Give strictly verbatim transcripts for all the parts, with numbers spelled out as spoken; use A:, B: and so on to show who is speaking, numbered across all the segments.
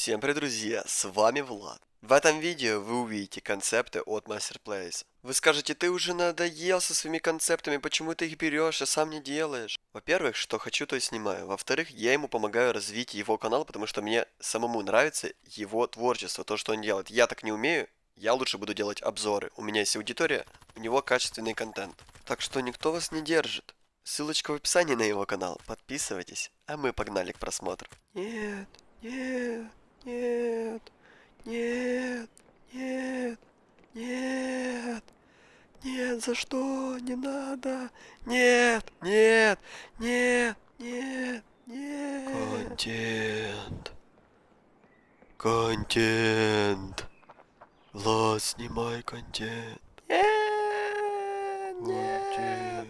A: Всем привет, друзья, с вами Влад. В этом видео вы увидите концепты от MasterPlace. Вы скажете, ты уже надоел со своими концептами, почему ты их берешь, а сам не делаешь? Во-первых, что хочу, то и снимаю. Во-вторых, я ему помогаю развить его канал, потому что мне самому нравится его творчество, то, что он делает. Я так не умею, я лучше буду делать обзоры. У меня есть аудитория, у него качественный контент. Так что никто вас не держит. Ссылочка в описании на его канал. Подписывайтесь, а мы погнали к просмотру. Нет, нет, нет, нет, нет, нет, нет, за что? Не надо. Нет, нет, нет, нет, нет. Контент. Контент. Влад, снимай контент. Нет, нет,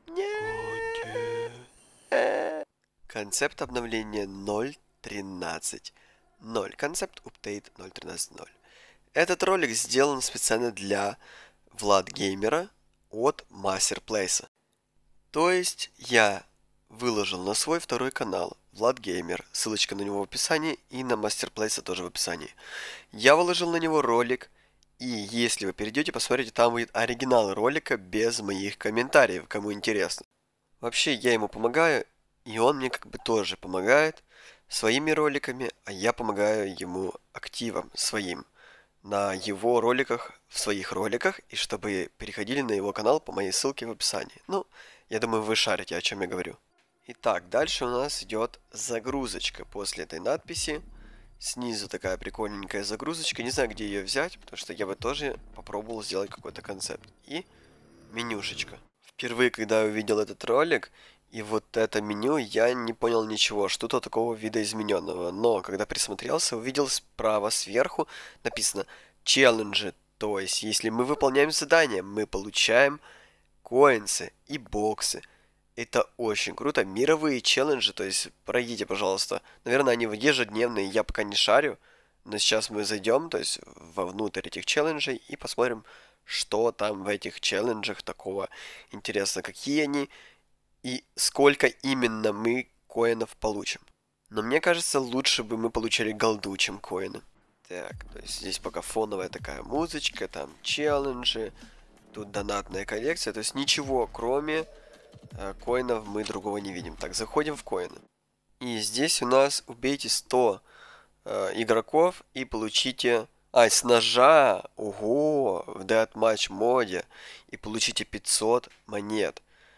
A: нет. Концепт обновления ноль тринадцать ноль. Концепт update ноль тринадцать ноль. Этот ролик сделан специально для Влад Геймера от MasterPlace. То есть я выложил на свой второй канал Влад Геймер, ссылочка на него в описании, и на MasterPlace тоже в описании. Я выложил на него ролик, и если вы перейдете, посмотрите, там будет оригинал ролика без моих комментариев, кому интересно. Вообще я ему помогаю, и он мне как бы тоже помогает своими роликами, а я помогаю ему активом своим на его роликах, в своих роликах, и чтобы переходили на его канал по моей ссылке в описании. Ну, я думаю, вы шарите, о чем я говорю. Итак, дальше у нас идет загрузочка после этой надписи. Снизу такая прикольненькая загрузочка. Не знаю, где ее взять, потому что я бы тоже попробовал сделать какой-то концепт. И менюшечка. Впервые, когда я увидел этот ролик, и вот это меню, я не понял ничего, что-то такого видоизмененного. Но, когда присмотрелся, увидел справа сверху написано «Челленджи». То есть, если мы выполняем задания, мы получаем коинсы и боксы. Это очень круто. Мировые челленджи, то есть, пройдите, пожалуйста. Наверное, они ежедневные, я пока не шарю. Но сейчас мы зайдем, то есть, вовнутрь этих челленджей и посмотрим, что там в этих челленджах такого интересно, какие они и сколько именно мы коинов получим. Но мне кажется, лучше бы мы получили голду, чем коины. Так, то есть здесь пока фоновая такая музычка, там челленджи, тут донатная коллекция, то есть ничего кроме э, коинов мы другого не видим. Так, заходим в коины. И здесь у нас убейте сто э, игроков и получите... А, с ножа, ого, в Deathmatch моде, и получите пятьсот монет.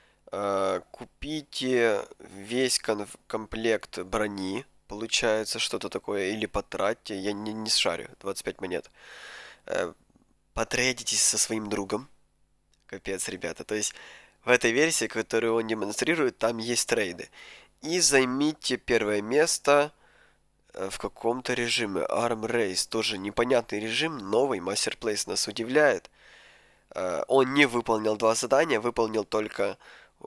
A: Э, купите весь комплект брони, получается что-то такое, или потратьте, я не, не шарю, двадцать пять монет. Э, потрейдитесь со своим другом, капец, ребята, то есть в этой версии, которую он демонстрирует, там есть трейды. И займите первое место в каком-то режиме. Arm Race, тоже непонятный режим, новый, MasterPlace нас удивляет. Он не выполнил два задания, выполнил только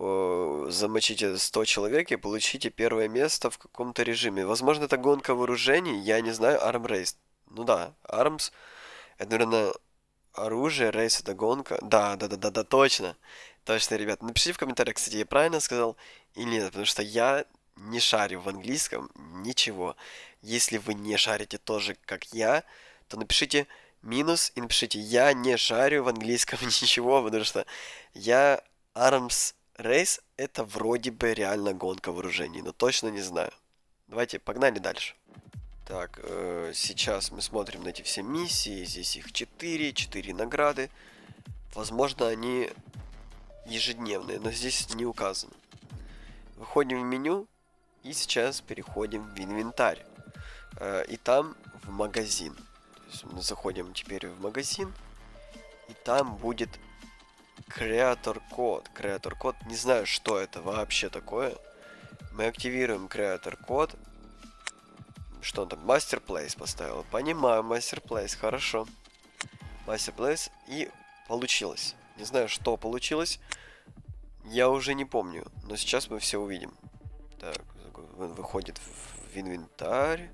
A: замочите сто человек и получите первое место в каком-то режиме. Возможно, это гонка вооружений, я не знаю, Arm Race. Ну да, Arms, это, наверное, оружие, рейс это гонка. Да, да, да, да, да, точно. Точно, ребят. Напишите в комментариях, кстати, я правильно сказал или нет, потому что я не шарю в английском ничего. Если вы не шарите тоже, как я, то напишите минус и напишите «Я не шарю в английском ничего», потому что я Arms Race это вроде бы реально гонка вооружений, но точно не знаю. Давайте, погнали дальше. Так, э, сейчас мы смотрим на эти все миссии, здесь их четыре, четыре награды. Возможно, они ежедневные, но здесь не указано. Выходим в меню и сейчас переходим в инвентарь. Э, и там в магазин. То есть мы заходим теперь в магазин, и там будет Creator код. Creator код, не знаю, что это вообще такое. Мы активируем Creator код. Что он там? MasterPlace поставил. Понимаю, MasterPlace, хорошо. MasterPlace, и получилось. Не знаю, что получилось. Я уже не помню, но сейчас мы все увидим. Так, выходит в инвентарь.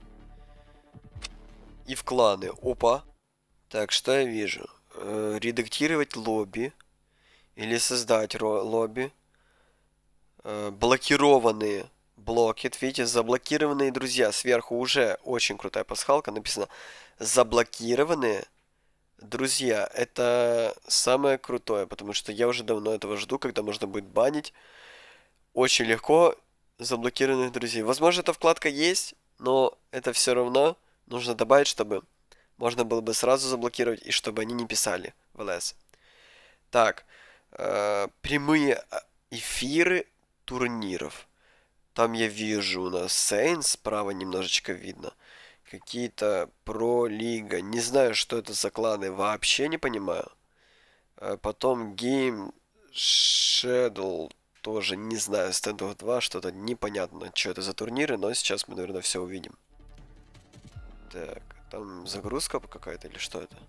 A: И в кланы. Опа. Так, что я вижу? Э, редактировать лобби. Или создать лобби. Э, блокированные Блокет, видите, заблокированные друзья. Сверху уже очень крутая пасхалка. Написано заблокированные друзья. Это самое крутое, потому что я уже давно этого жду, когда можно будет банить очень легко заблокированных друзей. Возможно, эта вкладка есть, но это все равно нужно добавить, чтобы можно было бы сразу заблокировать и чтобы они не писали в ЛС. Так, э, прямые эфиры турниров. Там я вижу у нас Saints, справа немножечко видно. Какие-то про-лига. Не знаю, что это за кланы, вообще не понимаю. А потом Game Shadow, тоже не знаю, Standoff два, что-то непонятно, что это за турниры, но сейчас мы, наверное, все увидим. Так, там загрузка какая-то или что это?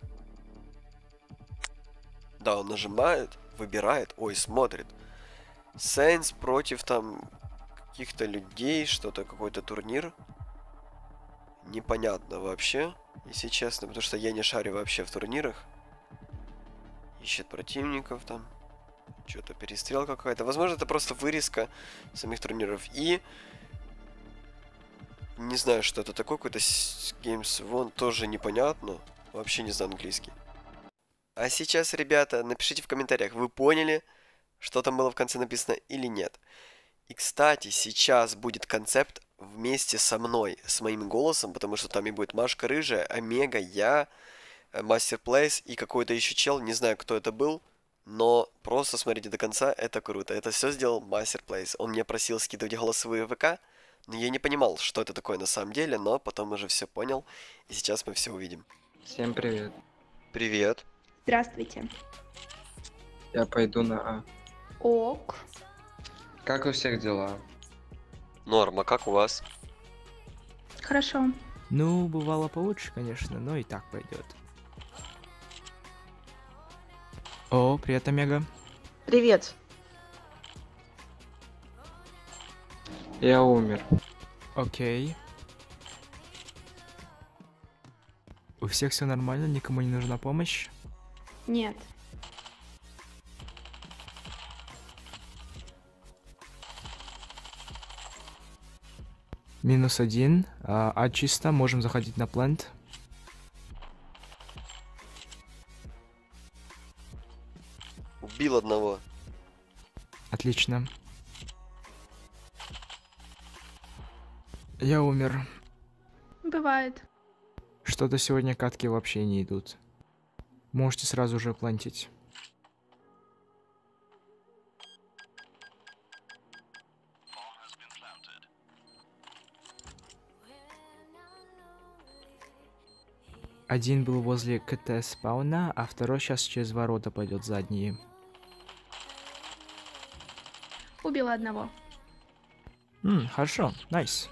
A: Да, он нажимает, выбирает, ой, смотрит. Saints против там каких-то людей, что-то, какой-то турнир. Непонятно вообще, если честно, потому что я не шарю вообще в турнирах. Ищет противников там. Что-то перестрелка какая-то. Возможно, это просто вырезка самих турниров. И не знаю, что это такое. Какой-то Games One тоже непонятно. Вообще не знаю английский. А сейчас, ребята, напишите в комментариях, вы поняли, что там было в конце написано или нет. И, кстати, сейчас будет концепт вместе со мной, с моим голосом, потому что там и будет Машка Рыжая, Омега, я, Мастер Плейс и какой-то еще чел, не знаю, кто это был, но просто смотрите до конца, это круто. Это все сделал Мастер Плейс. Он мне просил скидывать голосовые ВК, но я не понимал, что это такое на самом деле, но потом уже все понял, и сейчас мы все увидим.
B: Всем привет.
A: Привет.
C: Здравствуйте.
B: Я пойду на А.
C: Ок.
B: Как у всех дела?
A: Норма, как у вас?
C: Хорошо.
D: Ну, бывало получше, конечно, но и так пойдет. О, привет, Омега.
E: Привет.
B: Я умер.
D: Окей. У всех все нормально, никому не нужна помощь?
C: Нет.
D: Минус один. А, а чисто, можем заходить на плент.
A: Убил одного.
D: Отлично. Я умер.
C: Бывает.
D: Что-то сегодня катки вообще не идут. Можете сразу же плантить. Один был возле КТ спауна, а второй сейчас через ворота пойдет задние.
C: Убила одного.
D: М, хорошо, найс.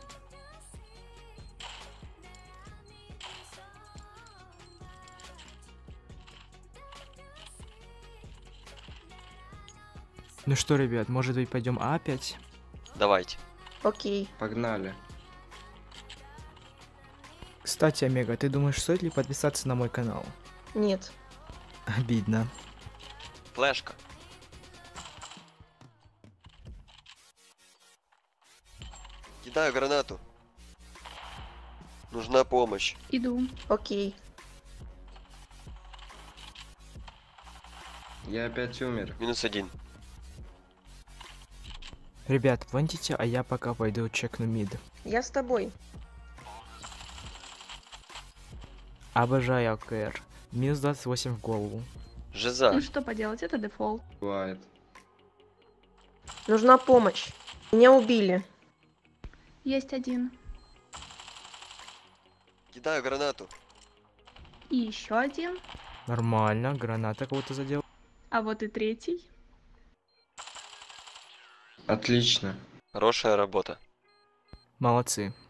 D: Ну что, ребят, может быть пойдем А опять?
A: Давайте.
E: Окей.
B: Погнали.
D: Кстати, Омега, ты думаешь, стоит ли подписаться на мой канал?
E: Нет.
D: Обидно.
A: Флешка. Кидаю гранату. Нужна помощь.
C: Иду.
E: Окей.
B: Я опять умер.
A: Минус один.
D: Ребят, плантите, а я пока пойду чекну мид.
E: Я с тобой.
D: Обожаю АКР. Минус двадцать восемь в голову.
A: Жиза.
C: Ну что поделать, это дефолт.
B: Бывает.
E: Нужна помощь. Меня убили.
C: Есть один.
A: Кидаю гранату.
C: И еще один.
D: Нормально, граната кого-то задел.
C: А вот и третий.
B: Отлично.
A: Хорошая работа.
D: Молодцы.